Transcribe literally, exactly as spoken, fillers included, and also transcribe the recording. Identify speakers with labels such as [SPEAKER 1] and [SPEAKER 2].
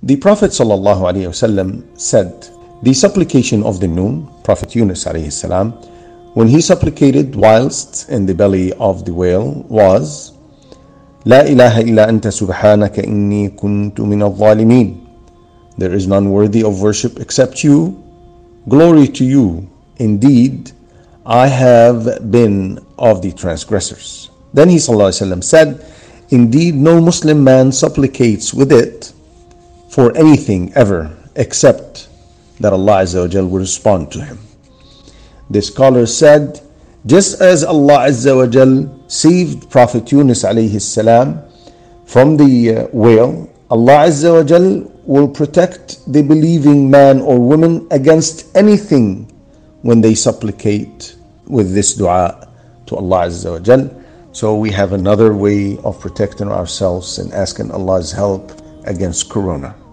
[SPEAKER 1] The Prophet ﷺ said, the supplication of the noon, Prophet Yunus alayhi salam, when he supplicated whilst in the belly of the whale was, La ilaha illa anta subhanaka inni kuntu min al-zalimin. There is none worthy of worship except you. Glory to you. Indeed, I have been of the transgressors. Then he ﷺ said, indeed, no Muslim man supplicates with it for anything ever except that Allah Azza wa Jal will respond to him. The scholar said, just as Allah Azza wa Jal saved Prophet Yunus alayhi salam from the uh, whale, Allah Azza wa Jal will protect the believing man or woman against anything when they supplicate with this dua to Allah Azza wa Jal. So we have another way of protecting ourselves and asking Allah's help against Corona.